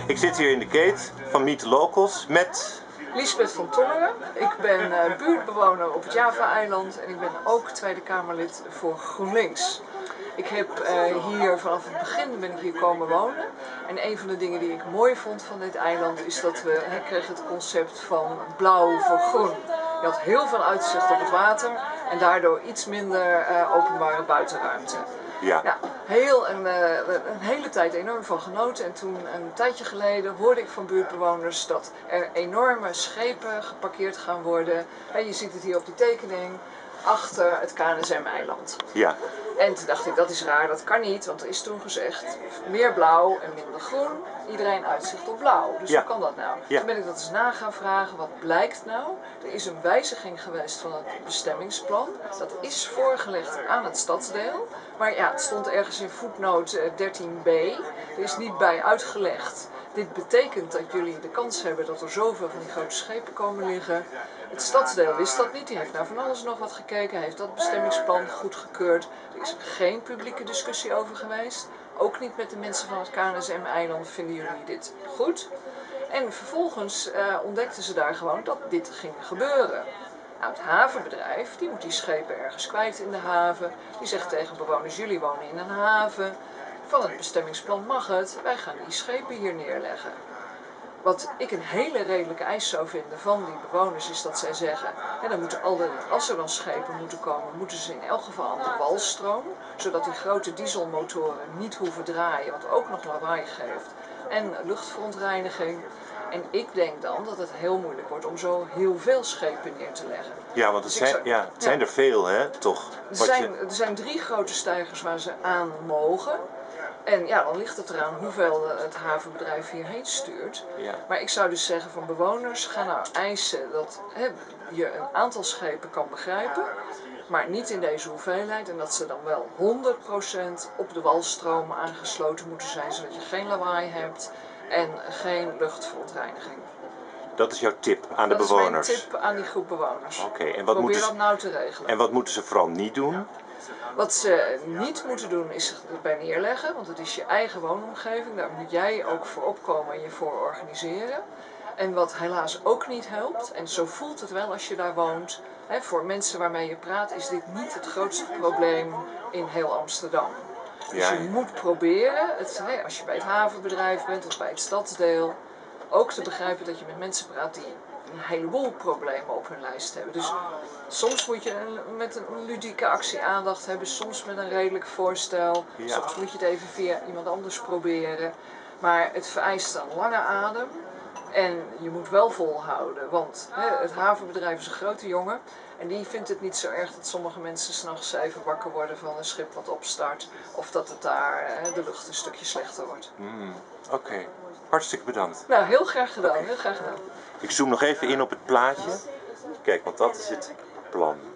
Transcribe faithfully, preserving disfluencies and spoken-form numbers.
Ik zit hier in de gate van Meet the Locals met... Liesbeth van Tongeren. Ik ben uh, buurtbewoner op het Java-eiland en ik ben ook Tweede Kamerlid voor GroenLinks. Ik heb uh, hier vanaf het begin ben ik hier komen wonen en een van de dingen die ik mooi vond van dit eiland is dat we he, kregen het concept van blauw voor groen. Je had heel veel uitzicht op het water en daardoor iets minder uh, openbare buitenruimte. Ja. Ja, heel een, uh, een hele tijd enorm van genoten en toen een tijdje geleden hoorde ik van buurtbewoners dat er enorme schepen geparkeerd gaan worden. En je ziet het hier op die tekening, achter het K N S M-eiland. Ja. En toen dacht ik, dat is raar, dat kan niet, want er is toen gezegd meer blauw en minder groen, iedereen uitzicht op blauw. Dus ja. hoe kan dat nou? Ja. Toen ben ik dat eens na gaan vragen, wat blijkt nou? Er is een wijziging geweest van het bestemmingsplan, dat is voorgelegd aan het stadsdeel, maar ja, het stond ergens in voetnoot dertien b, er is niet bij uitgelegd. Dit betekent dat jullie de kans hebben dat er zoveel van die grote schepen komen liggen. Het stadsdeel wist dat niet, die heeft naar van alles nog wat gekeken, heeft dat bestemmingsplan goedgekeurd. Er is geen publieke discussie over geweest. Ook niet met de mensen van het K N S M-eiland vinden jullie dit goed. En vervolgens uh, ontdekten ze daar gewoon dat dit ging gebeuren. Nou, het havenbedrijf die moet die schepen ergens kwijt in de haven. Die zegt tegen bewoners, jullie wonen in een haven. Van het bestemmingsplan mag het, wij gaan die schepen hier neerleggen. Wat ik een hele redelijke eis zou vinden van die bewoners is dat zij zeggen, en dan moeten alle, als er dan schepen moeten komen, moeten ze in elk geval aan de walstroom, zodat die grote dieselmotoren niet hoeven draaien, wat ook nog lawaai geeft, en luchtverontreiniging. En ik denk dan dat het heel moeilijk wordt om zo heel veel schepen neer te leggen. Ja, want het dus zijn, zou, ja, het zijn ja. er veel, hè, toch? Er zijn, je... er zijn drie grote stijgers waar ze aan mogen. En ja, dan ligt het eraan hoeveel het havenbedrijf hierheen stuurt. Ja. Maar ik zou dus zeggen van bewoners, ga nou eisen dat hè, je een aantal schepen kan begrijpen. Maar niet in deze hoeveelheid en dat ze dan wel honderd procent op de walstromen aangesloten moeten zijn. Zodat je geen lawaai hebt en geen luchtverontreiniging. Dat is jouw tip aan de dat bewoners? Dat is mijn tip aan die groep bewoners. Oké, en wat Probeer moeten ze... dat nou te regelen. En wat moeten ze vooral niet doen? Wat ze niet moeten doen is erbij neerleggen, want het is je eigen woonomgeving. Daar moet jij ook voor opkomen en je voor organiseren. En wat helaas ook niet helpt, en zo voelt het wel als je daar woont, hè, voor mensen waarmee je praat is dit niet het grootste probleem in heel Amsterdam. Dus Ja. je moet proberen, het, hè, als je bij het havenbedrijf bent of bij het stadsdeel, ook te begrijpen dat je met mensen praat die een heleboel problemen op hun lijst hebben. Dus soms moet je een, met een ludieke actie aandacht hebben, soms met een redelijk voorstel, ja. soms moet je het even via iemand anders proberen. Maar het vereist een lange adem en je moet wel volhouden, want hè, het havenbedrijf is een grote jongen en die vindt het niet zo erg dat sommige mensen 's nachts even wakker worden van een schip wat opstart of dat het daar hè, de lucht een stukje slechter wordt. Mm, Oké, okay. Hartstikke bedankt. Nou, heel graag gedaan, okay. heel graag gedaan. Ik zoom nog even in op het plaatje. Kijk, want dat is het plan.